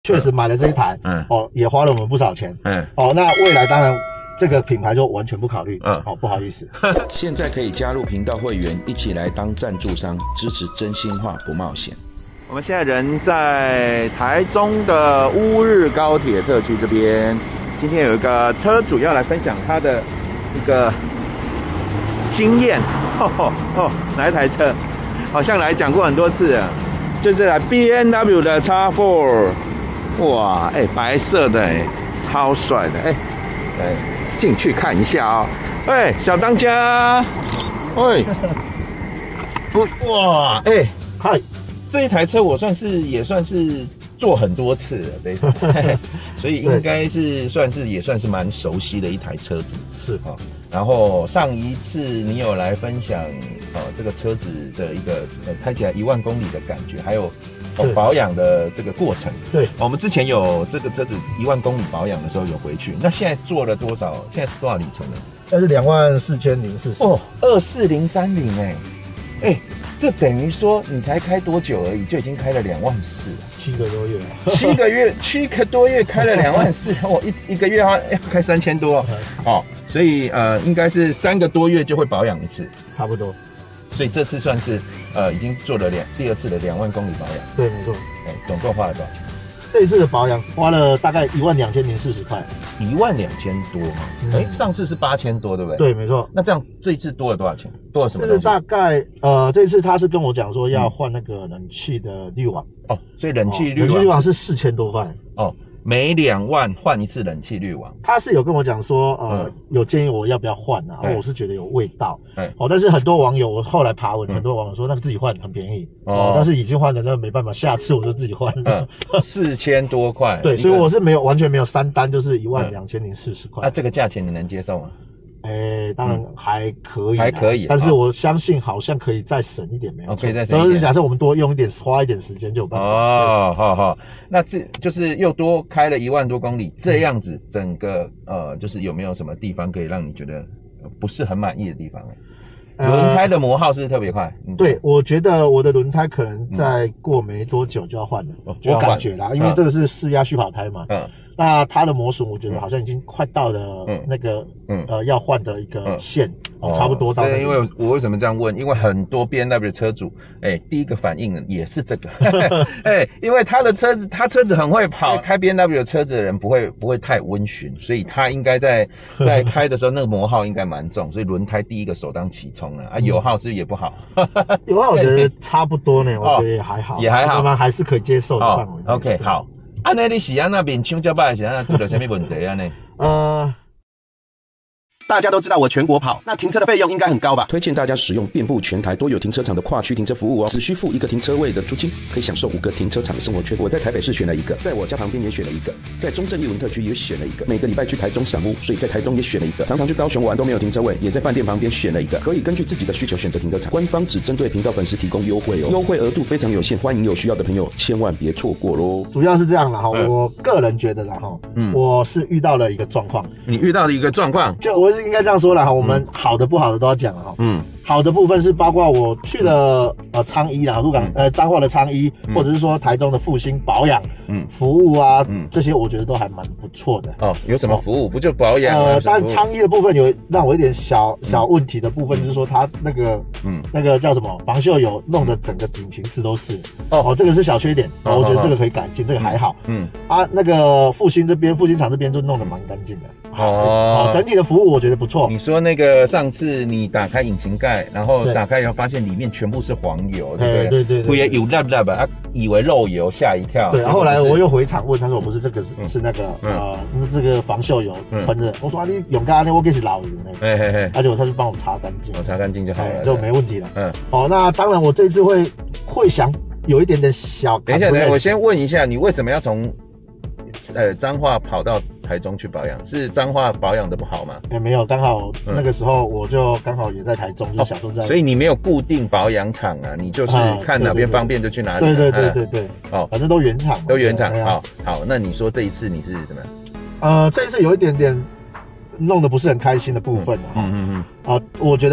确实买了这一台，也花了我们不少钱，那未来当然这个品牌就完全不考虑，不好意思。 现在可以加入频道会员，一起来当赞助商，支持真心话不冒险。我们现在人在台中的乌日高铁特区这边，今天有一个车主要来分享他的一个经验。哪一台车？好像来讲过很多次了，就这台 BMW 的 X4。哇，白色的，超帅的，进去看一下啊，小当家，哇， 嗨， 这一台车我也算是坐很多次了，这一台，所以应该是也算是蛮熟悉的一台车子， 是哈。 然后上一次你有来分享这个车子的一个开起来1万公里的感觉，还有保养的这个过程。 对， 我们之前有这个车子1万公里保养的时候有回去，那现在做了多少？现在是多少里程了？ 那是24040 哦，24030这等于说你才开多久而已，就已经开了2万4了 ，7个多月了 ，7个多月开了2万4，一个月要开3000多所以应该是3个多月就会保养一次， 差不多。 所以这次算是已经做了第二次的2万公里保养。 对，没错。 总共花了多少钱？ 这一次的保养花了大概12040块 ，12000多嘛。上次是8000多，对不对？ 对，没错。 那这样这一次多了多少钱？多了什么东西？ 大概这次他是跟我讲说要换那个冷气的滤网所以冷气滤网是4000多块每2万换一次冷气滤网。 他是有跟我讲说有建议我要不要换啊，我是觉得有味道但是很多网友我后来爬文，很多网友说那个自己换很便宜但是已经换了那没办法，下次我就自己换 4000多块。 对，所以我是完全没有3单，就是12040块。 那这个价钱你能接受吗？ 当然还可以，但是我相信好像可以再省一点，没有？ 可以再省一点。 都是假设我们多用一点，花一点时间就有办法。 好，那这就是又多开了1万多公里，这样子整个就是有没有什么地方可以让你觉得不是很满意的地方？轮胎的磨耗是特别快。 对，我觉得我的轮胎可能再过没多久就要换了，我感觉啦，因为这个是4压续跑胎嘛。那它的磨损，我觉得好像已经快到了那个要换的一个线差不多到了。 因为我为什么这样问？因为很多 BMW 的车主，第一个反应也是这个，因为他车子很会跑，开 BMW 的车子的人不会太温驯，所以他应该在开的时候那个磨耗应该蛮重，所以轮胎第一个首当其冲了油耗是不是也不好？ 油耗我觉得差不多呢，我觉得也还好，慢慢还是可以接受的范围。 OK， 好。那你是那边抢脚摆是遇到什么问题呢？ 大家都知道我全国跑，那停车的费用应该很高吧？ 推荐大家使用遍布全台多有停车场的跨区停车服务只需付1个停车位的租金，可以享受5个停车场的生活圈。我在台北市选了1个，在我家旁边也选了1个，在中正艺文特区也选了1个，每个礼拜去台中赏屋，所以在台中也选了1个，常常去高雄玩都没有停车位，也在饭店旁边选了1个，可以根据自己的需求选择停车场。官方只针对频道粉丝提供优惠优惠额度非常有限，欢迎有需要的朋友千万别错过咯。 主要是这样啦我个人觉得啦我是遇到了一个状况。 你遇到的一个状况， 就我是应该这样说啦我们好的不好的都要讲了好的部分是包括我去了昌一啦，鹿港彰化的昌一，或者是说台中的复兴保养服务啊这些我觉得都还蛮不错的有什么服务不就保养但昌一的部分有让我一点小问题的部分，就是说它那个叫什么防锈油弄得整个引擎室都是这个是小缺点我觉得这个可以改进，这个还好那个复兴厂这边就弄得蛮干净的整体的服务我觉得不错。 你说那个上次你打开引擎盖，然后打开以后发现里面全部是黄油，对不对？对，也有以为漏油，吓一跳。 对，后来我又回厂问他说我不是这个是那个这个防锈油喷的，我说你用干那我给是老油呢，而且他就帮我擦干净， 擦干净就好了， 就没问题了。那当然我这次会想有一点点小。 等一下，我先问一下，你为什么要从彰化跑到台中去保养？是彰化保养的不好吗？ 没有，刚好那个时候我就刚好也在台中，就想说在， 所以你没有固定保养厂你就是看哪边方便就去哪里。 对，反正都原厂。 好，那你说这一次你是怎么样？ 这一次有一点点弄得不是很开心的部分我觉得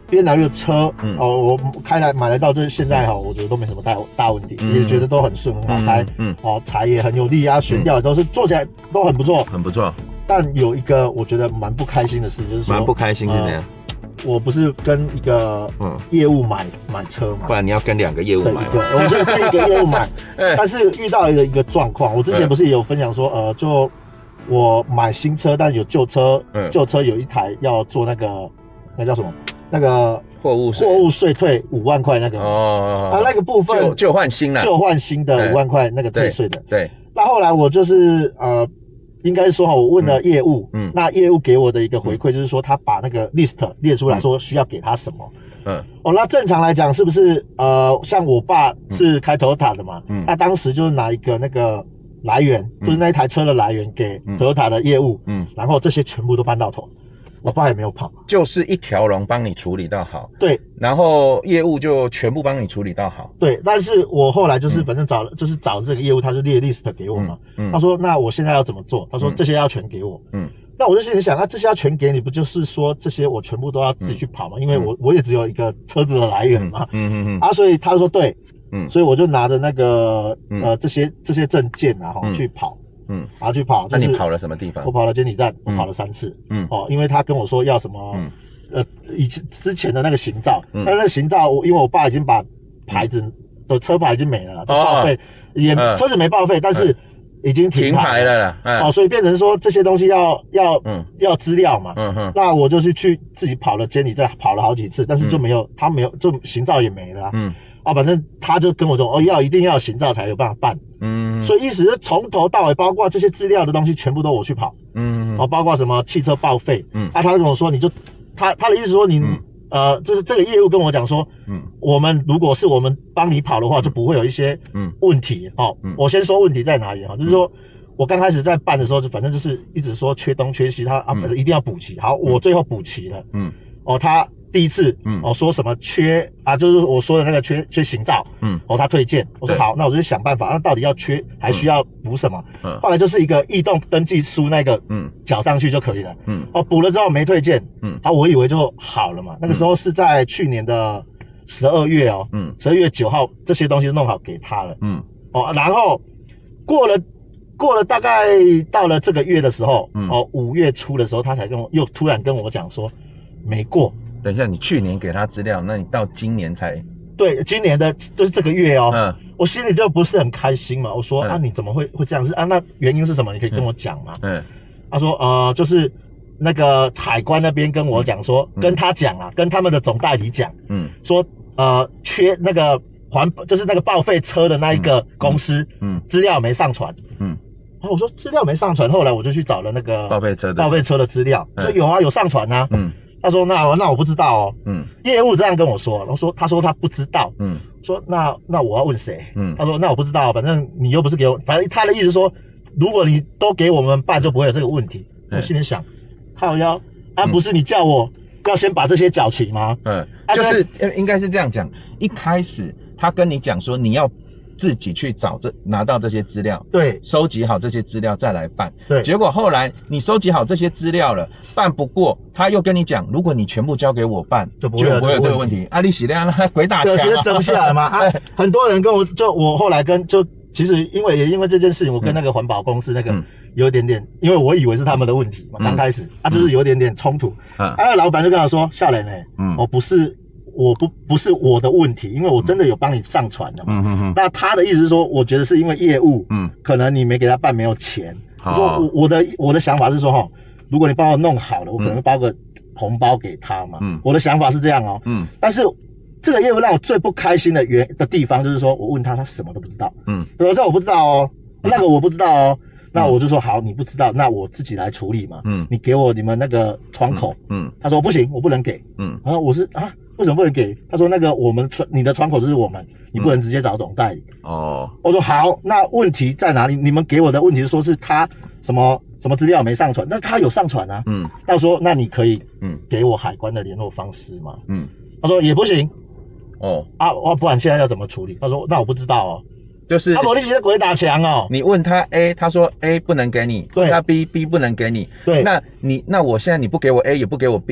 BMW 的车，我开来买来到这现在我觉得都没什么大问题，也觉得都很顺，很好开，踩也很有力啊，悬吊也都是坐起来都很不错， 很不错。 但有一个我觉得蛮不开心的事，就是说蛮不开心是怎样？ 我不是跟一个业务买车嘛， 不然你要跟2个业务买。 对，我就跟一个业务买，但是遇到一个状况，我之前不是也有分享说，就我买新车，但有旧车，旧车有一台要做那叫什么？那个货物税退5万块那个那个部分旧换新的 5万块那个退税的。 对， 那后来我就是应该是说我问了业务，那业务给我的一个回馈就是说他把那个 list 列出来说需要给他什么。那正常来讲是不是像我爸是开 Toyota 的嘛，那当时就是拿一个那个来源，就是那一台车的来源给 Toyota 的业务，然后这些全部都搬到头。我爸也没有跑， 就是一条龙帮你处理到好， 对， 然后业务就全部帮你处理到好， 对。但是我后来就是反正找这个业务，他是列 list 给我嘛，他说那我现在要怎么做？他说这些要全给我，那我就心里想，那这些要全给你，不就是说这些我全部都要自己去跑嘛？因为我也只有一个车子的来源嘛，所以他说对，所以我就拿着那个这些证件去跑。然后去跑， 那你跑了什么地方？ 我跑了监理站，我跑了3次。因为他跟我说要什么，之前的那个行照，但那个行照因为我爸已经把牌子的车牌已经没了，就报废，车子没报废，但是已经停牌了啦。所以变成说这些东西要资料嘛。那我就去自己跑了监理站，跑了好几次，但是他没有，就行照也没了。反正他就跟我说，一定要行照才有办法办。所以意思是从头到尾，包括这些资料的东西，全部都我去跑。包括什么汽车报废。他跟我说，他的意思说就是这个业务跟我讲说，如果是我们帮你跑的话，就不会有一些问题。我先说问题在哪里就是说我刚开始在办的时候，就反正就是一直说缺东缺西，他一定要补齐。好，我最后补齐了。他第一次说什么缺就是我说的那个缺行照，他退件，我说好，那我就想办法，那到底要缺还需要补什么？后来就是一个异动登记书那个缴上去就可以了。补了之后没退件，我以为就好了嘛。那个时候是在去年的12月12月9号这些东西弄好给他了。然后过了大概到了这个月的时候，5月初的时候他才又突然跟我讲说没过。 等一下，你去年给他资料，那你到今年才？ 对，今年的就是这个月我心里就不是很开心嘛。我说你怎么会这样子那原因是什么？你可以跟我讲吗？他说就是那个海关那边跟我讲说，跟他讲跟他们的总代理讲，说缺那个就是那个报废车的那一个公司，资料没上传。然后我说资料没上传，后来我就去找了那个报废车的资料，说有上传啊。他说那我不知道业务这样跟我说，然后他说他不知道，说那我要问谁？他说那我不知道，反正你又不是给我，反正他的意思说，如果你都给我们办，就不会有这个问题。我心里想，靠腰不是你叫我要先把这些缴齐吗？ 就是应该是这样讲，一开始他跟你讲说你要自己去拿到这些资料， 对， 收集好这些资料再来办， 对。 结果后来你收集好这些资料了，办不过，他又跟你讲，如果你全部交给我办，就不会有这个问题。你洗量鬼打墙， 对，其实争不下来嘛。很多人跟我后来其实因为这件事情，我跟那个环保公司那个有一点点，因为我以为是他们的问题嘛，刚开始就是有点点冲突。那老板就跟他说，夏人不是我的问题，因为我真的有帮你上传的嘛。那他的意思是说，我觉得是因为业务，可能你没给他办，没有钱。我说我的想法是说如果你帮我弄好了，我可能包个红包给他嘛。我的想法是这样但是这个业务让我最不开心的地方就是说，我问他什么都不知道。这我不知道那个我不知道那我就说好，你不知道，那我自己来处理嘛。你给我你们那个窗口。他说不行，我不能给。然后我是为什么不能给？他说那个你的窗口就是我们，你不能直接找总代理。我说好，那问题在哪里？你们给我的问题是说是他什么资料没上传，但是他有上传啊。他说那你可以给我海关的联络方式吗？他说也不行。不然现在要怎么处理？他说那我不知道就是我力气在鬼打墙你问他 A， 他说 A 不能给你，对，他 B 不能给你， 对， 那我现在你不给我 A 也不给我 B，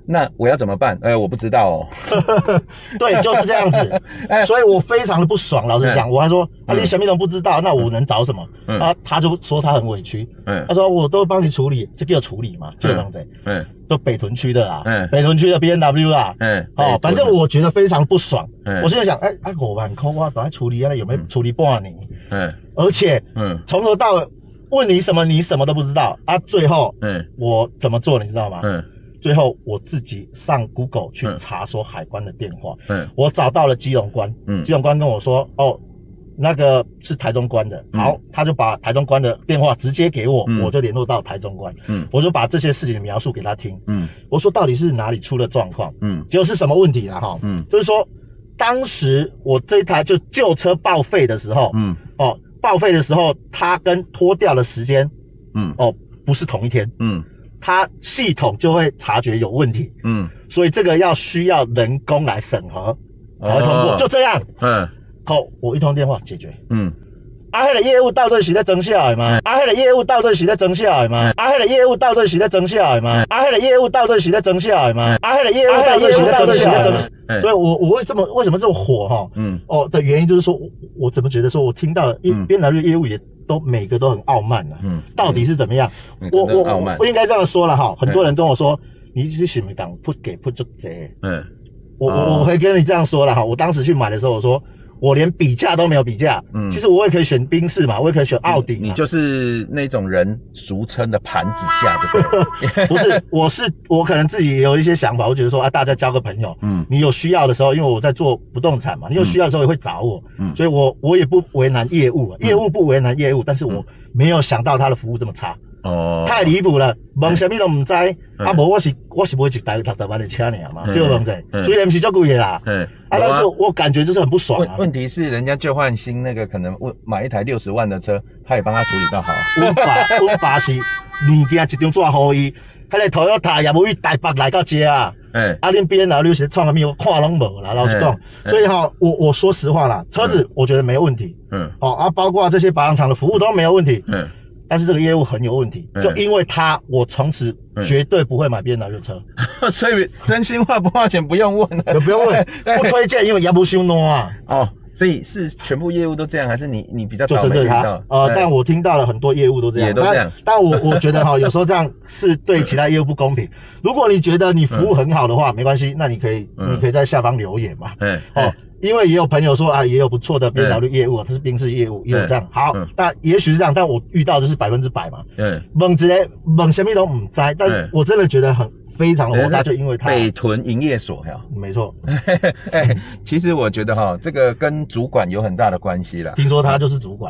那我要怎么办？我不知道哦。 对，就是这样子。所以我非常的不爽。老实讲，我还说你什么都不知道，那我能找什么？他就说他很委屈。他说我都帮你处理，这个要处理嘛，这个样子。都北屯区的啦，北屯区的 BMW 啦。反正我觉得非常不爽。我现在想，5万块我都在处理，有没有处理半年？而且从头到尾问你什么，你什么都不知道啊。最后我怎么做你知道吗？最后我自己上 Google 去查说海关的电话，我找到了基隆关，基隆关跟我说，那个是台中关的，好，他就把台中关的电话直接给我，我就联络到台中关，我就把这些事情的描述给他听，我说到底是哪里出了状况，结果是什么问题啦哈，就是说当时我这一台就旧车报废的时候，报废的时候它跟拖吊的时间，不是同一天，它系统就会察觉有问题，所以这个需要人工来审核才会通过，就这样，好，我一通电话解决，迄个业务到底是在增效的吗？迄个业务到底是在增效的吗？迄个业务到底是在增效的吗？迄个业务到底是在增效的吗？迄个业务到底是在增效的？所以我为什么这么火哈？的原因就是说，我怎么觉得说我听到BMW业务也都每个都很傲慢啊，到底是怎么样？我应该这样说了哈，很多人跟我说，你是什么讲 put 就贼，我会跟你这样说了哈，我当时去买的时候我说。我连比价都没有比价，其实我也可以选宾士嘛，我也可以选奥迪嘛。 你就是那种人俗称的盘子价，对不对？ 不是，我可能自己也有一些想法，我觉得说大家交个朋友，你有需要的时候，因为我在做不动产嘛，你有需要的时候也会找我，所以我也不为难业务，业务不为难业务，但是我没有想到他的服务这么差。太离谱了，问什么都唔知，无我是买一台60万的车尔嘛，就问者，虽然不是足贵的啦，但是我感觉就是很不爽啊。 问题是人家旧换新那个可能买一台60万的车，他也帮他处理到好。 阮爸是物件一张纸给伊，迄个 Toyota 也无去台北来到这啊，恁BMW是创啥物，我看拢无啦，老实讲。所以我说实话啦，车子我觉得没有问题，包括这些保养厂的服务都没有问题，但是这个业务很有问题，就因为我从此绝对不会买BMW车， 所以真心话不花钱，不用问了， 不用问，不推荐，因为也不收挪啊。 所以是全部业务都这样，还是你比较就针对他？但我听到了很多业务都这样， 也都这样。 但我觉得有时候这样是对其他业务不公平。如果你觉得你服务很好的话，没关系，那你可以在下方留言嘛。因为也有朋友说也有不错的 BMW 业务，他是宾士业务，也有这样。好，但也许是这样，但我遇到的是100%嘛。问什么都唔知，但我真的觉得非常的火大，就因为他北屯营业所没错。 其实我觉得这个跟主管有很大的关系啦。 听说他就是主管。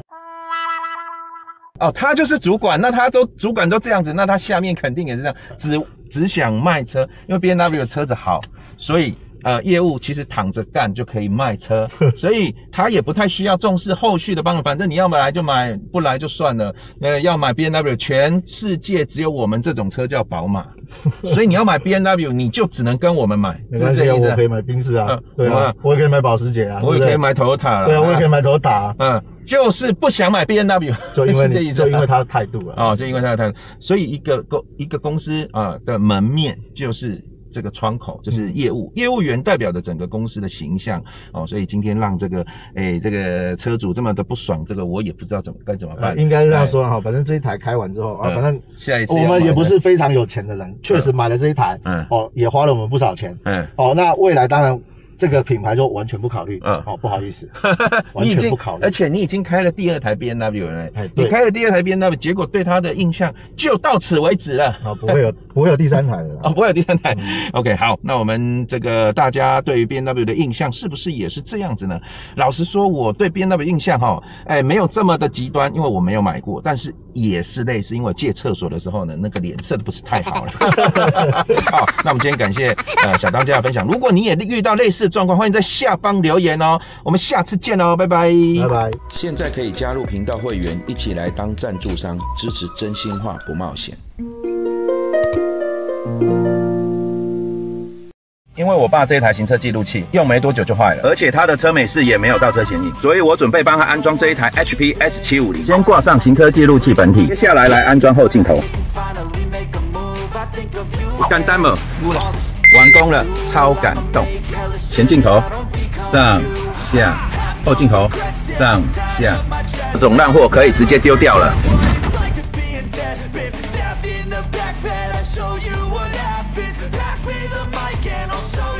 他就是主管，那主管都这样子，那他下面肯定也是这样，只想卖车，因为 BMW 的车子好，所以业务其实躺着干就可以卖车，所以他也不太需要重视后续的帮助，反正你要来就买，不来就算了。要买 BMW， 全世界只有我们这种车叫宝马，所以你要买 BMW， 你就只能跟我们买。 没关系，我可以买宾士啊，对啊，我也可以买保时捷啊， 我也可以买 Toyota 了， 对啊，我也可以买 Toyota 啊，就是不想买 BMW， 就因为他的态度了就因为他的态度，所以一个公司的门面就是这个窗口，就是业务员代表的整个公司的形象所以今天让这个车主这么的不爽，这个我也不知道该怎么办。 应该是这样说反正这一台开完之后反正下一次我们也不是非常有钱的人，确实买了这一台也花了我们不少钱那未来当然这个品牌就完全不考虑不好意思，完全不考虑。 而且你已经开了第2台 BMW 了，你开了第2台 BMW， 结果对它的印象就到此为止了不会有第3台了不会有第3台。OK， 好，那我们这个大家对于 BMW 的印象是不是也是这样子呢？老实说，我对 BMW 印象没有这么的极端，因为我没有买过，但是也是类似，因为借厕所的时候呢，那个脸色都不是太好了。好，那我们今天感谢小当家的分享。如果你也遇到类似的状况，欢迎在下方留言我们下次见拜拜， 拜拜。 现在可以加入频道会员，一起来当赞助商，支持真心话不冒险。 因为我爸这台行车记录器用没多久就坏了，而且他的车美式也没有倒车显影，所以我准备帮他安装这一台 HP S750。先挂上行车记录器本体，接下来安装后镜头。简单嘛。 完工了，超感动！前镜头，上下，后镜头，上下，这种烂货可以直接丢掉了。 Show you what happens. Pass me the mic and I'll show